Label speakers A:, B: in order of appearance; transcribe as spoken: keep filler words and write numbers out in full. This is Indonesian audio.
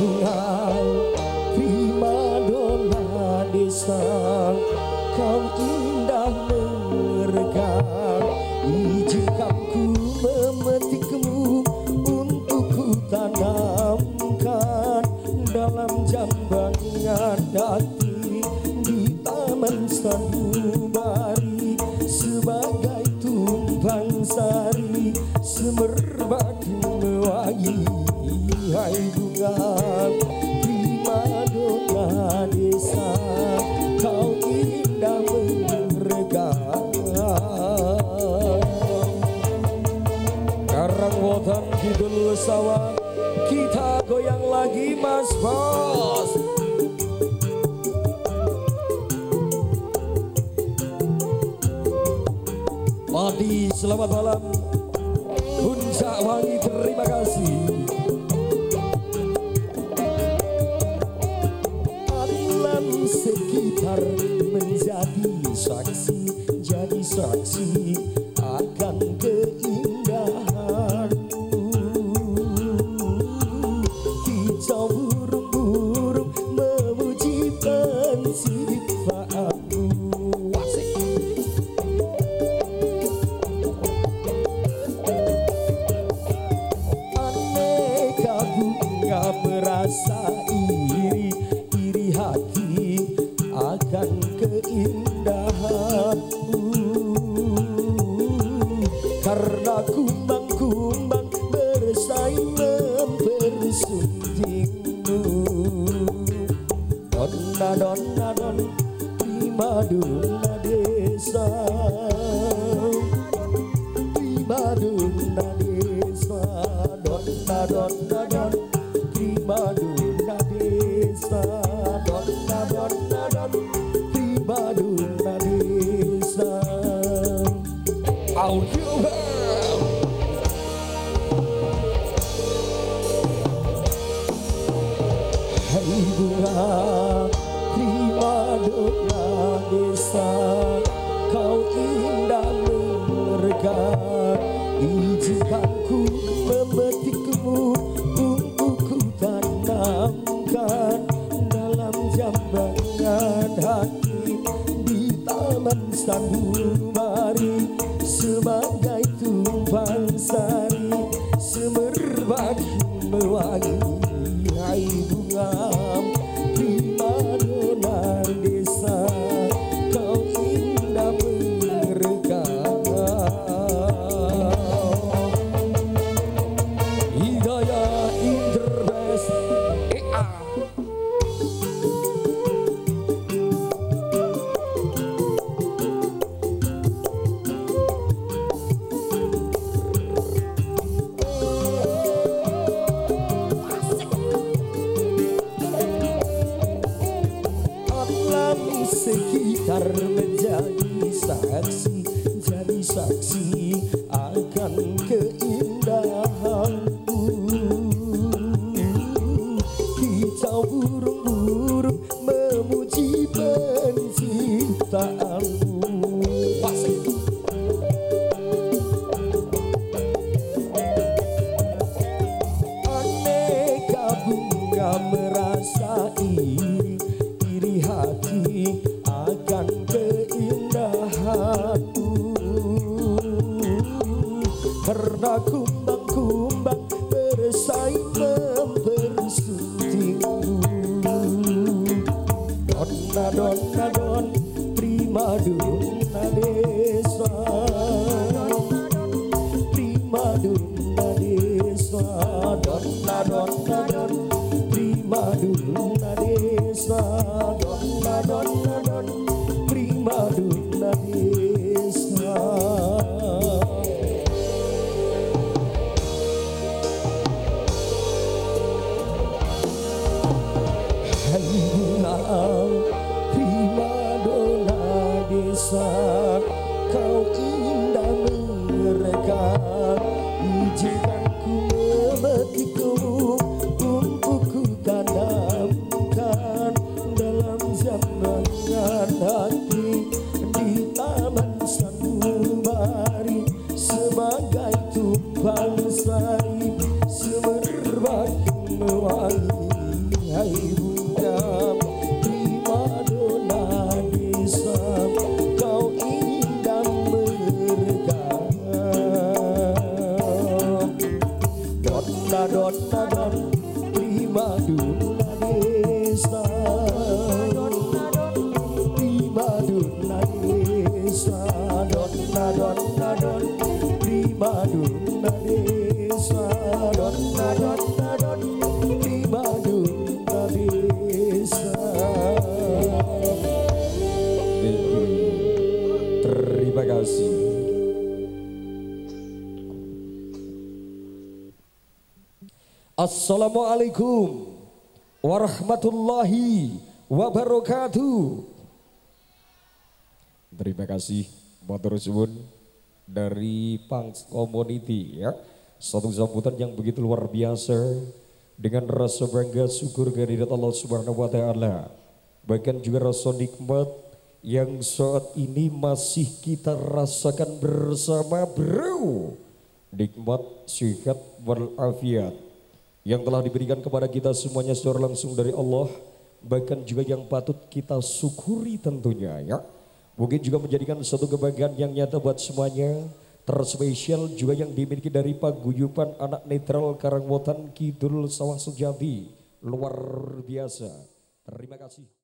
A: bunga prima dona desa, kau indah merekam. Izinkan ku memetikmu untuk ku tanamkan dalam jambangan hati di taman sanubari, sebagai tumpang sari semerbak mewangi. Hai bunga prima dona desa, kau indah merekam. Karang Wotan Kidul Sawah, kita goyang lagi Mas Bos. Madi selamat malam, Puncak Wangi terima kasih. Alam sekitar menjadi saksi, jadi saksi akan keindahan. Kicau burung-burung memuji penciptaanmu. Aneka bunga merasa iri, iri hati akan keindahanmu. Karena kumbang-kumbang bersaing mempersuntingmu. Donna donna don prima donna desa, prima donna desa. Donna donna don prima donna desa, donna donna don prima donna desa. Audio hai bunga prima dona desa, kau indah merekam. Izinkan ku memetikmu untuk ku tanamkan dalam jambangan hati di taman sanubari, sebagai tumpang sari semerbak mewangi. Hai bunga prima dona desa, kau indah merekam. Hidayah Interbest E A. Sekitar menjadi saksi, jadi saksi akan keindahanmu. Kicau burung-burung memuji penciptaanmu. Aneka bunga merasa iri, iri hati akan keindahanmu. Karena kumbang-kumbang bersaing mempersuntingmu. Donna donna don prima donna desa, prima donna desa. Donna donna don prima donna desa, donna donna don prima donna desa. Hai bunga prima dona desa, kau indah merekam. Izinkan ku memetikmu untuk ku tanamkan dalam zaman nadon prima donna desa prima donna desa donna donna don prima donna desa donna donna don prima donna desa. Terima kasih. Assalamualaikum warahmatullahi wabarakatuh. Terima kasih matur suwun dari Punks Community ya. Satu sambutan yang begitu luar biasa dengan rasa bangga syukur kehadirat Allah Subhanahu wa taala. Bahkan juga rasa nikmat yang saat ini masih kita rasakan bersama bro. Nikmat sehat walafiat yang telah diberikan kepada kita semuanya secara langsung dari Allah, bahkan juga yang patut kita syukuri tentunya ya. Mungkin juga menjadikan suatu kebanggaan yang nyata buat semuanya, terspesial juga yang dimiliki dari paguyuban anak netral Karangwotan Kidul Sawang Sejati, luar biasa. Terima kasih.